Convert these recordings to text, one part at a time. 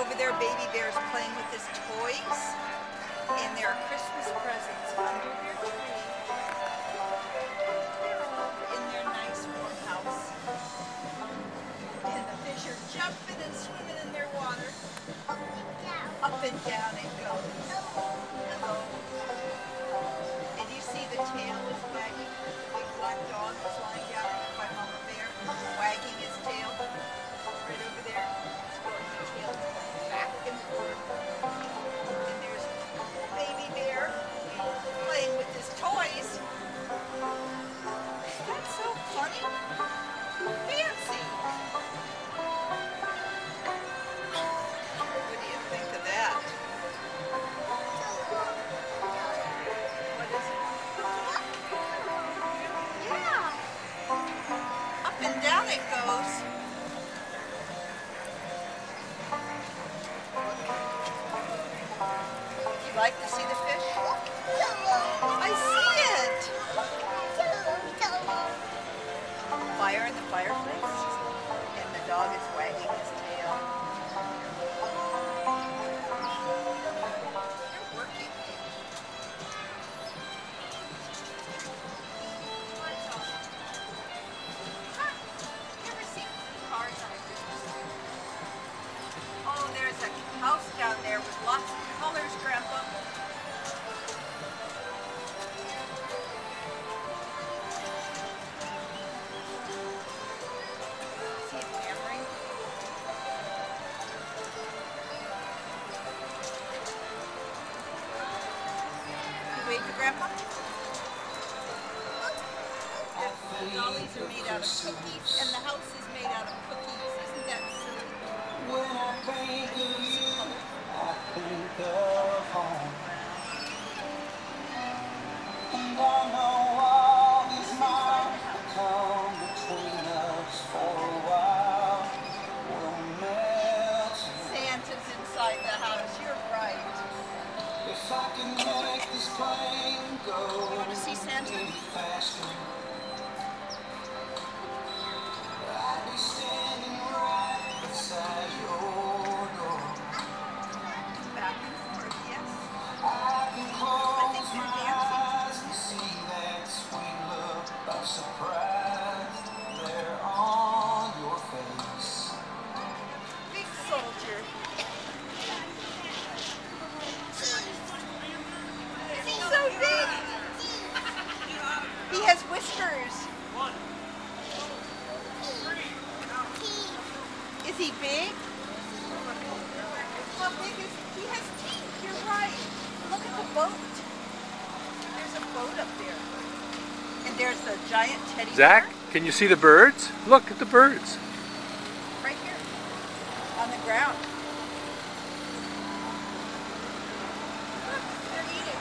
over there, baby bear's playing with his toys, and there are Christmas presents under their tree. They're all in their nice warm house. And the fish are jumping and swimming in their water. Up and down it goes. And you see the tail is wagging. The big black dog is lying down by Mama Bear, wagging his tail. Right over there. The tail is back and forth. And there's baby bear playing with his toys. That's so funny. Fancy. What do you think of that? What is it? Yeah. Up and down it goes. You like to see the fish? I see it. Fire in the fireplace, and the dog is wagging his tail. They're working. You ever see cars on a Christmas tree? Oh, there's a house down there with lots of colors, Grandpa. See it hammering? You wait for Grandpa? The dollies are made out of cookies, and the house is made out of cookies. Isn't that silly? When I think of you, I think of home. And I know all these miles will come between us for a while. We'll melt. Santa's inside the house. You're right. If I can make this plane go You want to see Santa? any faster, I'd be standing right beside your door. Back and forth, yes. I can close they're my dancing. eyes and see that sweet look of surprise there on your face. Big soldier. He's so big. He has whiskers. Is he big? How big is he? He has teeth. You're right. Look at the boat. There's a boat up there. And there's the giant teddy bear. Zach, can you see the birds? Look at the birds. Right here. On the ground. Look, they're eating.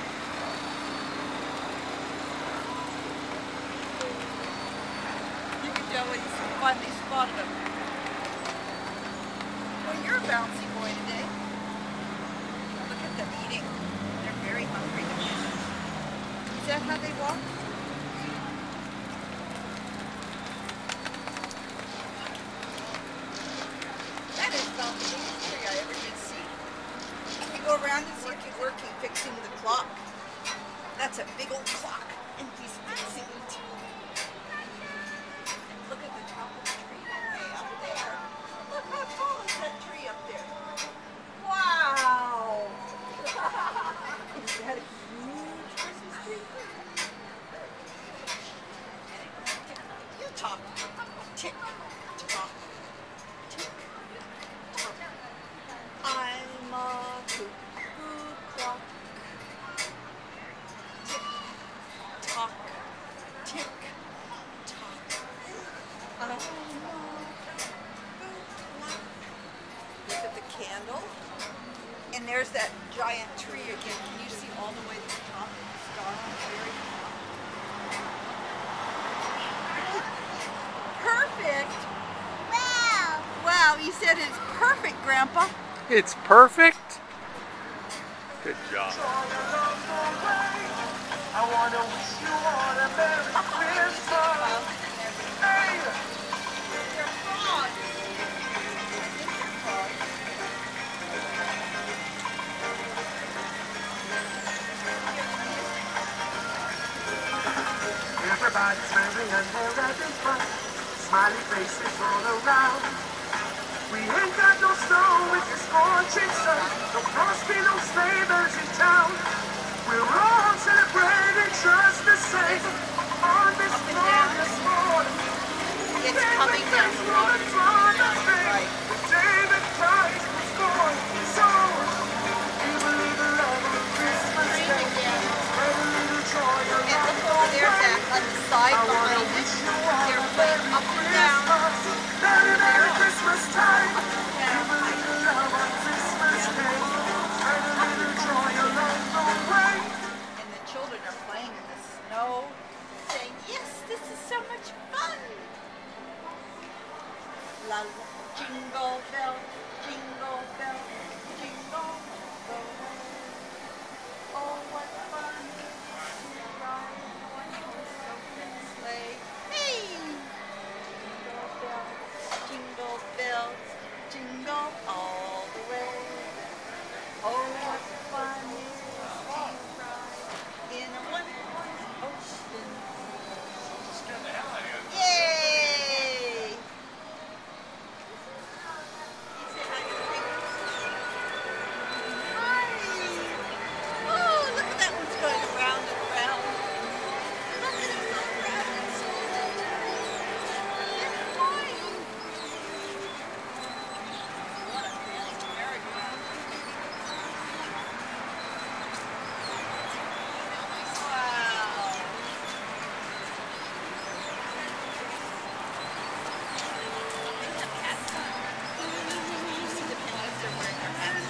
You can tell when you finally spotted them. Well, you're a bouncy boy today. Look at them eating. They're very hungry. Is that how they walk? That is about the biggest tree I ever did see. You can go around and see if he's working, fixing the clock. That's a big old clock, and he's fixing it. Look at the top of the tree way up there. Look how tall is that tree up there. Wow! Is that a huge Christmas tree? You talk. Tick, tock, tick, tock. I'm a cuckoo clock. Tick, tock, tick, tock. I'm a cuckoo clock. Look at the candle. And there's that giant tree again. Can you see all the way to the top of the star on the very top? Perfect! Wow! Wow, you said it's perfect, Grandpa. It's perfect. Good job. I wanna wish you all a Merry Christmas. Hey! They're frogs. I think they're frogs. Everybody's smiling and they're having fun. Smiley faces all around. We ain't got no snow with the scorching sun. No frosty, no sleigh bells in town. We're all celebrating just the same on this glorious morning. It's coming down the water. Right. The day that Christ was born. So, we believe the love of Christmas Day. Spread a little joy And along look over there, Zach, on the side behind it. They're playing up and down. Merry Christmas time. Down. Believe the love on Christmas Day. Spread a little joy along the way. And the children are playing in the snow, saying, yes, this is so much fun. La la, jingle bell, jingle bell, jingle bell. Oh, what fun it is to ride in a one-horse open sleigh. Hey! Jingle bells, jingle all the way. Oh, what fun it is to ride in a one-horse open sleigh. Yay! Hi! Oh, look at that one's going around and around. Look at it go around and around. They're flying. What a fancy merry-go-round. Wow. They have hats on. You see the pennies, they're wearing their hats.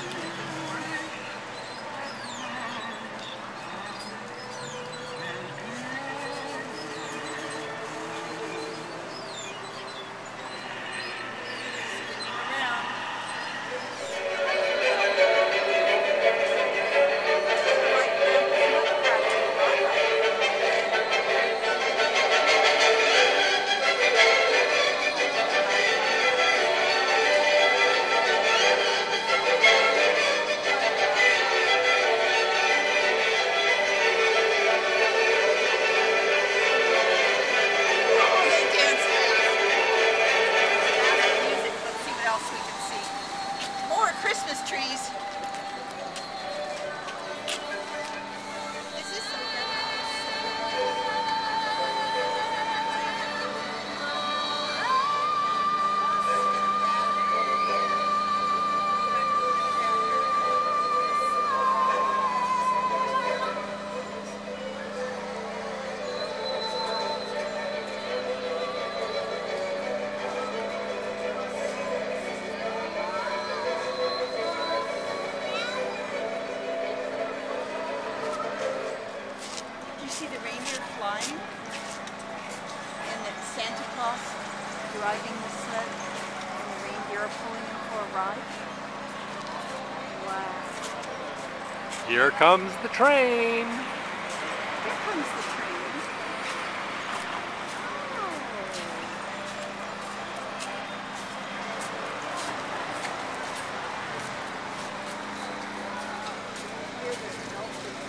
Christmas trees. Is this see the reindeer flying and the Santa Claus driving the sled and the reindeer are pulling him for a ride? Wow. Here comes the train. Here comes the train. Here there's no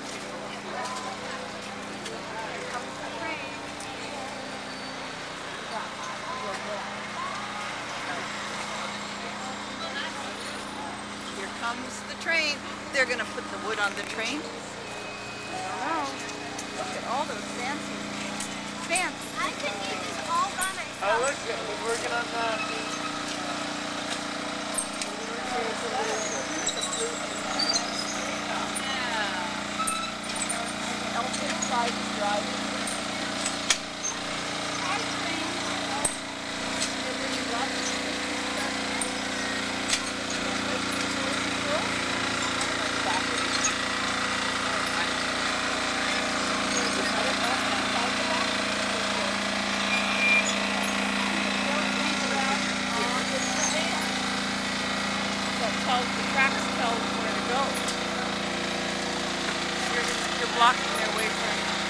Here comes the train. They're going to put the wood on the train. I don't know. Look at all those fancy. I can do this all by myself. Oh, look, we're working on that. Yeah. Elton inside is driving. The tracks tell them where to go. You're blocking their way from